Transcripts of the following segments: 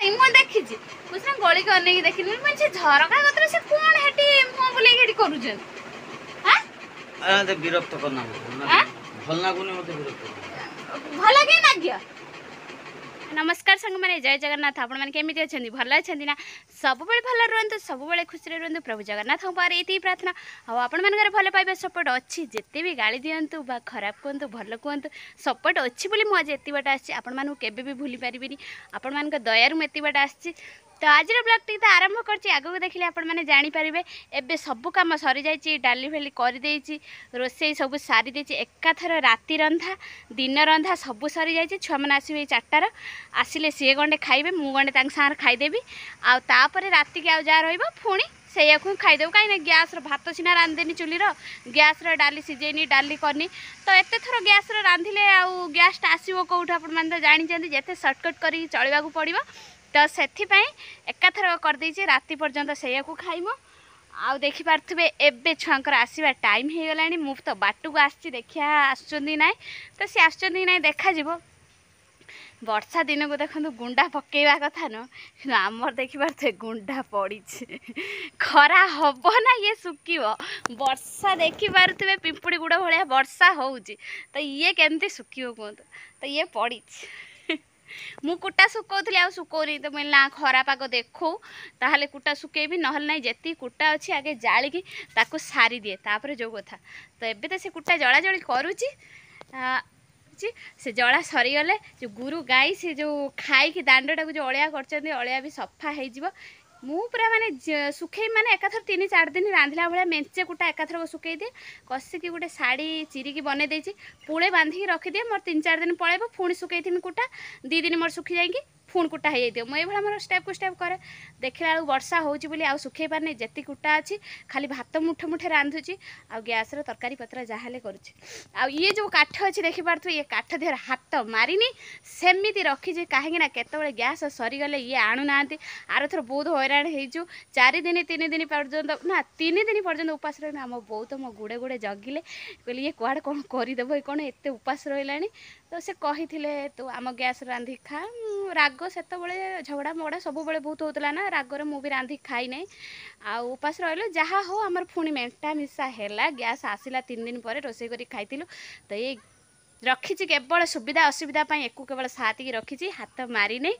ମୁଁ ଦେଖିଛି ମୁଁ ସିନା ଗଳିକି ଅନେଇକି ଦେଖିନି ମାନେ ସେ ଝରକା କତରେ ସେ କଣ ହେଠି ମୁହଁ ବୁଲେଇକି ହେଠି କରୁଛନ୍ତି ବିରକ୍ତ କରନା ଭଲ ଲାଗୁନି ମତେ ବିରକ୍ତ ଭଲ ଲାଗେ ନାଗ୍ୟ। नमस्कार सांग मैंने जय जगन्नाथ आपण मैंने केमी अच्छा भल अच्छा ना सब भल रुहतु सब खुशी रुहतु प्रभु जगन्नाथ पारे ये प्रार्थना आपण मानकर भल पाइबा सपोर्ट अच्छी जिते भी गाड़ी दिंतु बा खराब कहतु भल कहतु सपोर्ट अच्छी बोली मुझे एत बाट आसी भी भूली पारिनी आपण मान दयारू एत बाट आसी तो आज ब्लॉग टी तो आरंभ करछि आगो देखिले आपण माने जानि परिबे एबे सब काम सरी जाइछि डाली फेली कर देइछि रोसई सब सारी देइछि एकाथर राति रंधा दिन रंधा सब सरी जाइछि छुआ माने आसीबे 4टार आसिले सी गंडे खाइबे मु गंडे तांग सार खाइदेबी आ तापरे राति के आ जा रहइबो पुणी से खाइदेव कहीं गैस भात सीना रांधेनी चुली गैस डाली सीझेनी डाली करनी तो एत थर गैस रांधिले आउ गैस आसो कौट आप जानते जिते सर्टकट कर चलवा पड़ो तो से एकाथर करदे राति पर्यंत से खाइम आउ देखिपे एबे छुआंकर आसवा टाइम हो गला मु तो बाट को आसी देखिया आसुँच ना तो सी आसुँच ना देखा वर्षा दिन को देखो गुंडा पकेवा कथा न आमर देखिए गुंडा पड़ी खरा हम ना ये सुखी वर्षा देखिपे पिंपुड़ी गुड़ भाया वर्षा होउची तो ये केमती सुखी कहतु तो ये पड़ी मु कुटा सुखौली आ सुखौनी तो मिलना खरा पाग देखो ताहले कुटा सुखेबी ना जी कुटा अच्छी आगे जालिकी ताकू सारी दिए तापर जो कथा तो एबे तो से कुटा जला जली करुची से जला सरीगले जो गुरु गाई से जो खाई दांडटा को जो अलिया कर अलिया भी सफा हो मु पूरा माने सुखे माने एकाथर 3-4 दिन रांधिला भाया मेंचे कुटा एकाथर सुखे दिए कसिकी गोटे शाड़ी चिरिकी बने देछि पुळे बांधिकी रखिदिए मोर 3-4 दिन पळेबो पुणी सुखे थी कुटा 2 दिन मोर सुखी जाएंगी पुणी कुटा हो जाए मुझे भाई मोर स्टेप को स्टेप करे देखला वर्षा होची बोली आ सुखे पारने जेती कुटा अच्छी खाली भात मुठे मुठे रांधुची आ गैस रो तरकारी पत्र जहाले करुची आ ये जो काठ अच्छी देखि पारथु ये काठ देहर हाथ मारिनी सेमिति रखी कहीं ना केतबेले गैस सरीगले ये आणु नांती आर थर बहुत हैरान हेजु 4 दिन 3 दिन पर्यंत ना 3 दिन पर्यंत उपास रही आम बो तो मो गुड़े गुड़े जगिले कहले ये कुआड़े कौन करदेव कौन एत उपास रहा तो से कही तो आम गैस रांधि खा राग से झगड़ा मगड़ा सब बहुत होता ना रागर मुझे रांधि खाई ना आ उपास रही जहाँ हो आमर पुणी मेंटा मिसा है गैस आसला 3 दिन पर रोसे कर खाई तो ये रखी केवल सुविधा असुविधा एक केवल साथ रखी हाथ मारी नहीं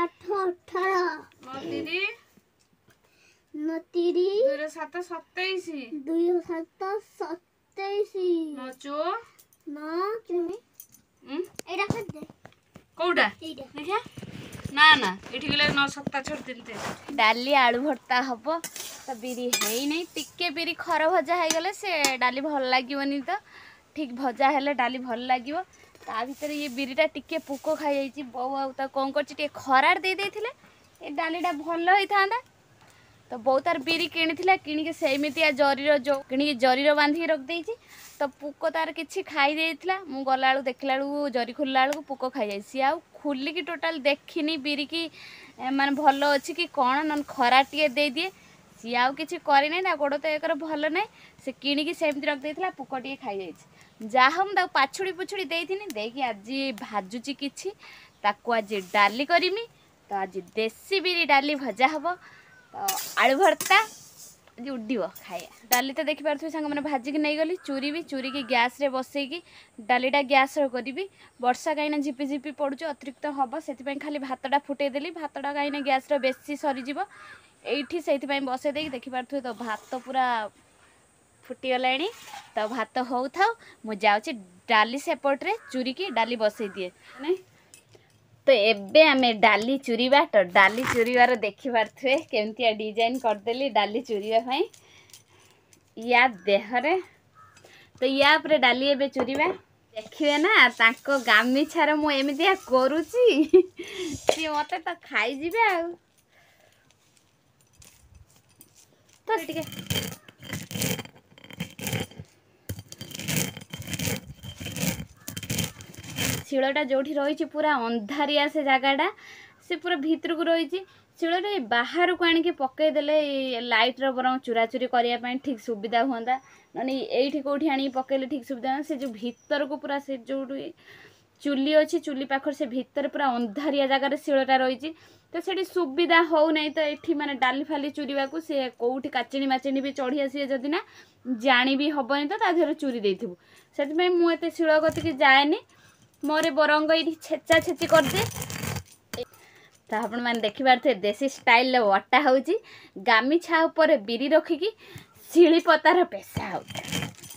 कौटा ना ना ये गले 9-7 डाली आलू भर्ता हम तो बिरी है नहीं टिके बिरी खर भजा हो गले से डाली भल लगे तो ठीक भजा हेले डाली भल लगे ता भीतर ये बिरीटा टिके पुक खाई जाइए बो आ कौन कर खरार दे ये डालीटा भल होता तो बो तार बिरी किणी किणिकी सेमती जरीर जो किणिकी जरीर बांधिकी रखी तो पुक तार किसी खाई देता मु गला देखला जरी खोलला बेलू पुक खाई जाए सी आ खुलिकी टोटाल देखनी बिरी की माने भल अच्छी कि कौन न खरा टे दे दिए सी आउ कि करना गोड़ तो एक भल ना से किणिकी सेमती रखी पुक टे खाई जाए जहाँ मुझे पाछुड़ी पुछुड़ी देकी आज भाजुची किछि ताकू आज डाली करमी तो आज देसी बिरी डाली भजा हम तो आलू भर्ता उड्डीव खाया डाली तो देखिपे सांग मैंने भाजिकी नहीं गली चूरी भी चूरी की गैस रे बसईकी डालीटा गैस करी वर्षा कहीं झिपी झिपी पड़ू अतिरिक्त हम से खाली भातटा फुटेदेली भातटा कहीं गैस बेसी सरीज ये से बसई दे देखिपे तो भात पूरा फुटीगला तो भात हो था मुझे जाऊँगी डाली सेपटे चूरी की डाली बसई दिए नहीं तो एबे आमे डाली चूरीबा तो डाली चूरीबार देखि पारथुए केमतिया डिजाइन करदेली डाली चूरीबा या देहरे तो या पर डाली एबे चूरीबा देखिए ना ताको गामिछार मु एमितिया करूची सी मते तो खाई जिबे आ तो ठीक है शिलटा जो रही पूरा अंधारिया से जगटा से पूरा भितर को रही शिलटा बाहर को आनिक पकईदे लाइट्र बरम चूरा चूरी करने ठीक सुविधा हुआ ना ये कौटी आनी पकड़े ठीक सुविधा से जो भितर को पूरा से जो चुली अच्छी चुली पाखर से भितर पूरा अंधारिया जगार शिलटा रही तो सेठी सुविधा हो नहीं तो एठी माने डाली फाली चुरीवाकू से कोउठी काचिनी माचिनी भी चढ़ी आसीए जदि ना जानी भी हबनी तो ता देहरे चुरी देथिबु सेति में मु एते शिळ गति के जाएनी मोरे बरंग एठी छेचा छेची कर दे तो आपण माने देखि पारथे देसी स्टाइल ले वटा होउची गामीछा ऊपर बिरी रखिकी शिली पतार पेसा होउची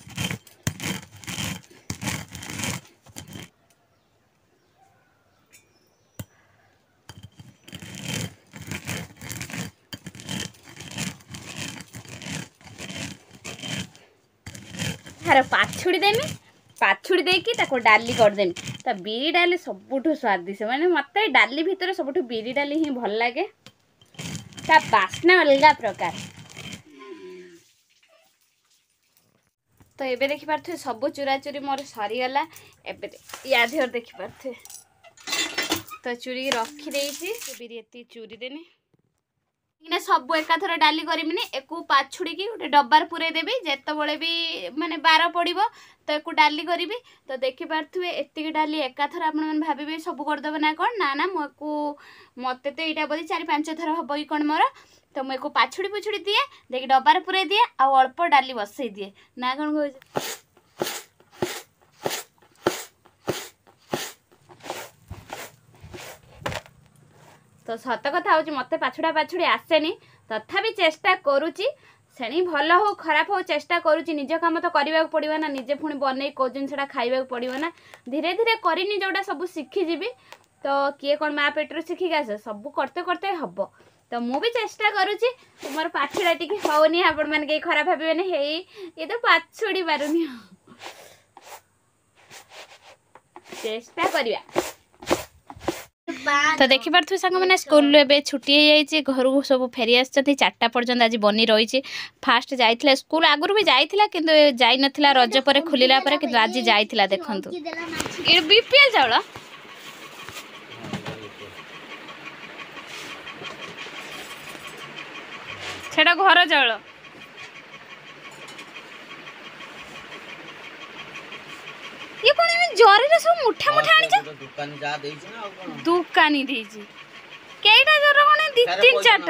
हार पाछुड़ी देमी पाछुड़ी देकी ताको डाली करदेमी तो बिरी डाली सबुठु स्वादिष्ट माने मते डाली भितर सबुठु बिरी डाली ही भल लागे ता बास्ना अलगा प्रकार तो एबे देखि पारथे सब चूरा चूरी मोर सरी गला एबे या देहर देखि पारथे तो चूरी रखी देइछि बिरी एती चूरी देनी इने सब एकाथर डाली करमिनी एकु पाछुड़ी की गोटे डब्बार पुरे देबी जेतबळे भी माने 12 पड़िबो तो एकु डाली करिबी तो देखि पारथुवे एतिक डाली एकाथर आपण मन भाबिबे सब कर दबो ना कोन ना ना मोकु मते तो एटा बोली 4-5 थर हबो ई कोन मोर तो मैं को पाछुड़ी पुछुड़ी दिए देखि डब्बार पुरे दिए आ अल्प डाली बसई दिए ना कोन कहै तो सत कथा हूँ मत पाछुड़ा पाछुड़ी आसेनी तथापि चेष्टा करुच्ची से भल हो खराब हो चेष्टा करुच्ची निज काम तो करने पड़ो ना निजे पुणी बनई कौ जिनसा खाइबा पड़ो ना धीरे धीरे करनी जोटा सब शिखिजी तो किए कौन माँ पेटर शिखिक आसे सब करते करते हम तो मु भी चेष्टा करुच्ची मोर पाछुड़ा टी होनी आपण मैंने कहीं खराब भावे ये तो पाछुड़ी पारुनी चेष्टा करवा तो देखी पार्थ सांग मैंने स्कूल ए छुट्टी हो घर को सब फेरी आस 4टा पर्यंत आज बनी रही फास्ट जाइथिला स्कूल आगुर भी जाइथिला किंतु जाई नथिला रज पर खुलिला पर किंतु आज जाइथिला देखंतु ए बीपीएल चावल सेटा घर चावल ये कोन में जरी रे सब मुठा मुठा आनी छ दुकानी जा देई छ ना आ कोन दुकानी देई छ केइटा जर कोन 2-3-4टा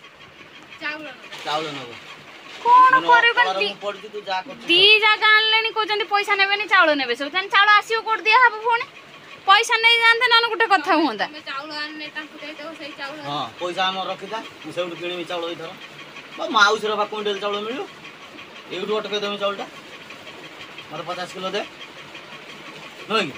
चावल नबो कोन करे कोन पड़ती तू जा कर दी जगह आनलेनी कोजंती पैसा नेबेनी चावल नेबे सब तन चावल आसीओ कोड दिया हबो फोन पैसा नै जानते ना गुटे कथा होंदा चावल आनने तांको दे दो सही चावल हां पैसा हम रखिदा मु सेउड किणी चावल इथर बा माउस रे बा क्विंटल चावल मिलियो एउड अटके देमी चावलटा मर 50 किलो दे नहीं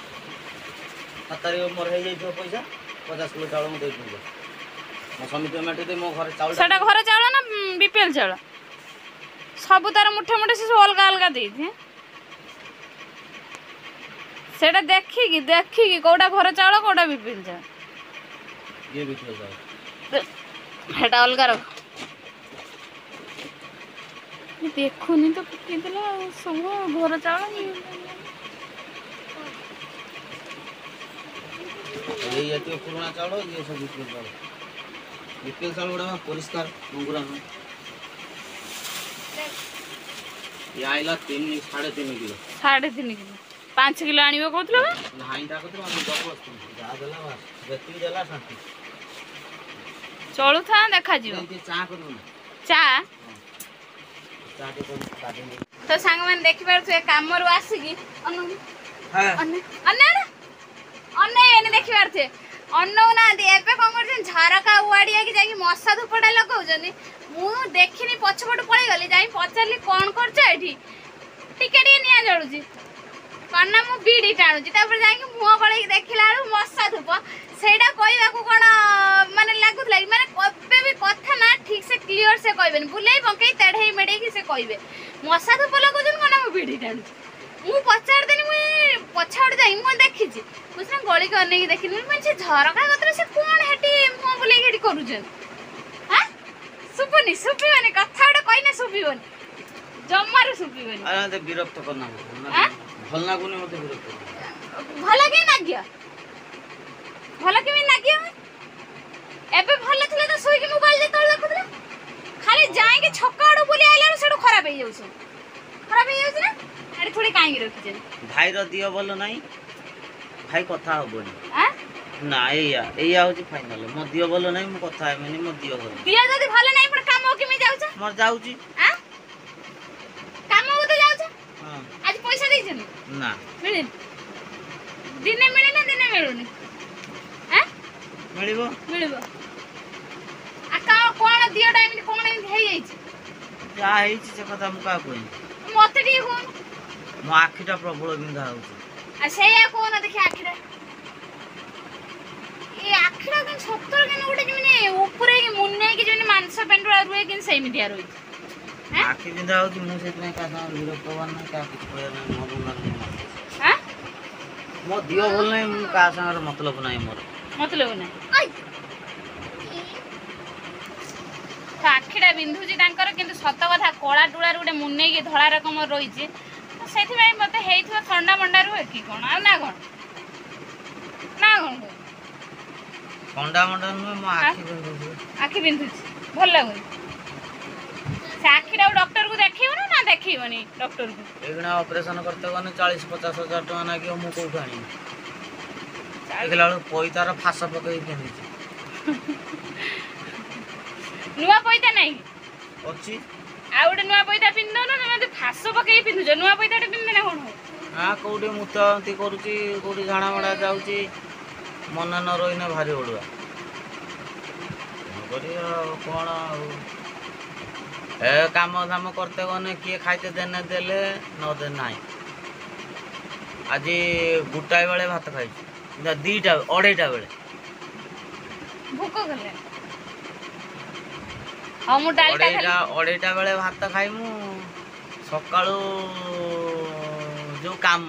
तारी मोर हे जाई पैसा 50 किलो चावल मु दे दूंगा मो समिति पेमेंट दे मो घर चावल सेटा घर चावल ना बीपीएल चावल सब तार मुठे मुठे से अलग अलग दे दे सेटा देखी कोडा घर चावल कोडा बीपीएल चावल ये बीपीएल चावल हेटा अलग रख देखुनी तो पके देला सब घर चावल ये पुराना चावल ये सब बीपीएल चावल गुड़ा परिष्कार मंगुरा ये आइला 3.5 किलो 3.5 किलो 5 किलो आनिबो कहतलो हाइंटा कतरो हम दबो जा देला बस जति देला शांति चलू था देखा जीव ये चा करू चा चा के को काटे तो सांग मन देखि पार तू काम रो आसीगी अनु हां अन्ना अन्ना एने देखि पार थे अन्नो ना दे एबे कोन कर झरका उआडिया कि जाई मसा धुपडा लगाउ जनी मु देखिनी पछपट पळै गली जाई पचारली कोन करछ एठी टिकेटी निया जळुजी कन्ना मु बीडी टाणुजी तापर जाई कि मुह गळे देखिला मसा धुप सेडा कहबा को कोन माने लागुतला माने कबे भी कथा ना ठीक से क्लियर से कहबेन बुलाई बंकई तेढई मेडे कि से कहबे मसा धुप लगाउजन कोन मु बीडी टाणुजी मु पचार देनी मु पछाड़ जाई मु देखिजी मुसना गली के अनेक देखिनी मैं से झरका गतरे से कोन हेटी मु बुलाई हेटी करूजन हां सुपनी सुपी माने कथाडा कइने सुपीबनी जम्मारु सुपीबनी अरे ते विरक्त करना हां भल लागुनी मते विरक्त भला के नागिया भला के में नागिया एबे भले थले तो सोई के मोबाइल दे तळ देखुतले खाली जाई के छक्काडो बोली आइला सेडो खराब हे जाउछ ना अरे थोड़ी काई रखि जे भाई रो दियो बोल नहीं भाई कथा हबोनी हां ନା ଏଇଆ ହଉଛି ଫାଇନାଲ। ମୋ ଦିଅ ଭଲ ନାହିଁ, ମୁଁ କଥା ହେବିନି। ମୋ ଦିଅ ଭଲ ଦିଅ ଯଦି ଭଲ ନାହିଁ ପୁଣି କାମ କେମିତି ଯାଉଛ? ମୋର ଯାଉଛି। କାମକୁ ତ ଯାଉଛ। ହଁ। ଆଜି ପଇସା ଦେଇଛନ୍ତି? ନା ମିଳିନି। ଦିନେ ମିଳେ ନା ଦିନେ ମିଳୁନି? ମିଳିବ। ମିଳିବ। କଣ ଦିଅଟା ଏମିତି କଣ ଏମିତି ହେଇଯାଇଛି? ଯାହା ହେଇଛି ସେ କଥା ମୁଁ କାହାକୁ କହିବି? ମତେ ଟିକେ କହୁନ। ମୋ ଆଖିଟା ପ୍ରବଳ ବିନ୍ଧା ହଉଛି। ସେଇଆ କହୁନ ଦେଖି ଆଖିଟା। ଏ ଆଖିଟା କିନ୍ତୁ ସତରେ କିନ୍ତୁ ଗୋଟେ ଯେମିତି ଉପରେ ମୁନେଇକି ଯେମିତି ମାଂସ ପେଣ୍ଡୁଳା ରୁହେ କିନ୍ତୁ ସେମିତିଆ ରହିଛି। ଆଖି ବିନ୍ଧା ହଉଛି। ମୁଁ ସେଥିପାଇଁ କାହା ସାଙ୍ଗରେ ବିରକ୍ତ ହବାର ନାହିଁ, କାହା କିଛି କହିବାର ନାହିଁ। ମୋ ମନ ମୋ ଦିଅ ଭଲ ନାହିଁ, ମୁଁ କାହା ସାଙ୍ଗରେ ମତଲବ ନାହିଁ ମୋର। ମତଲବ ନାହିଁ। ଆଖିଟା ବିନ୍ଧୁଛି ତାଙ୍କର କିନ୍ତୁ ସତ କଥା କଳା ଟୁଳାରୁ ଗୋଟେ ମୁନେଇକି ଧଳା ରକମର ରହିଛି। ସେଥିପାଇଁ ମତେ ହେଇଥିବ ଥଣ୍ଡା ମଣ୍ଡା ରୁହେ କି କଣ ଆଉ ନା କଣ? ନା କଣ? ଥଣ୍ଡା ମଣ୍ଡା ନୁହେଁ, ମୋ ଆଖି ବିନ୍ଧୁଛି। ଆଖି ବିନ୍ଧୁଛି ଭଲ ଲାଗୁନି। ସେ ଆଖିଟାକୁ ଡକ୍ଟରକୁ ଦେଖେଇବ ନା ଦେଖେଇବନି ଡକ୍ଟରକୁ? ଏଇଖିଣା ଅପରେସନ କରତେ ଗଲେ 40-50 ହଜାର ଟଙ୍କା ଲାଗିବ। ମୁଁ କୋଉଠୁ ଆଣିବି? ଦେଖିଲା ବେଳକୁ ପଇତାର ଫାସ ପକେଇ ପିନ୍ଧିଛି। ନୂଆ ପଇତା ନାହିଁ ଅଛି। ଆଉ ଗୋଟେ ନୂଆ ପଇତା ପିନ୍ଧୁନ। ନା ଫାସ ପକେଇ ପିନ୍ଧୁଛ? ନୂଆ ପଇତାଟେ ପିନ୍ଧିଲେ କଣ ହବ? କୋଉଠି ମୁତାନ୍ତି କରୁଛି, କୋଉଠି ଝାଣା ମଡ଼ା ଯାଉଛି। ମନେ ନ ରହିନେ ଭାରି ଅଡ଼ୁଆ। ଆଉ କଣ ଆଉ କାମ ଦାମ କରତେ ଗନେ କିଏ ଖାଇତେ ଦେନେ ଦେଲେ ନଦେ ନାହିଁ। ଆଜି ଗୋଟାଏ ବେଳେ ଭାତ ଖାଇଛି, 2:30 ବେଳେ। ଭୋକ କଲେ? ହଁ ମୁଁ ଡାଲଟା ଖାଲି 2:30 ବେଳେ ଭାତ ଖାଇମୁ। ସକାଳୁ ଯୋଉ କାମ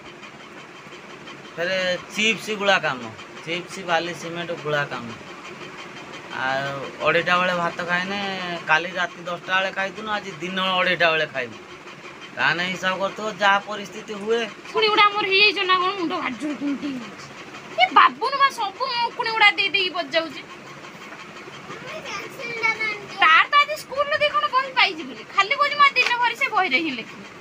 ଫେରେ ଚିପ୍ସ ଗୁଳା କାମ, ଚିପ୍ସ ବାଲି ସିମେଣ୍ଟ ଗୁଳା କାମ। ଆଉ 2:30 ବେଳେ ଭାତ ଖାଇନେ, କାଲି ରାତି 10ଟା ବେଳେ ଖାଇଥିନୁ, ଆଜି ଦିନ 2:30 ବେଳେ ଖାଇବୁ। ତାହେଲେ ହିସାବ କରୁଥିବ ଯାହା ପରିସ୍ଥିତି ହୁଏ। ଉକୁଣି ଗୁଡ଼ା ଆମର ହେଇଯାଇଛି ନା କଣ? ମୁଣ୍ଡ ଭାରି ଜୋରେ କୁଣ୍ଡେଇ ହଉଛି। ଏ ବାବୁନୁ ବା ସବୁ ଉକୁଣି ଗୁଡ଼ା ଦେଇକି ବଜାଉଛି। ତାର ତ ଆଜି ସ୍କୁଲରେ କଣ ବହି ପାଇଛି ବୋଲି ଖାଲି କହୁଛି, ଦିନ ଭରି ସେ ବହିରେ ହିଁ ଲେଖିବ।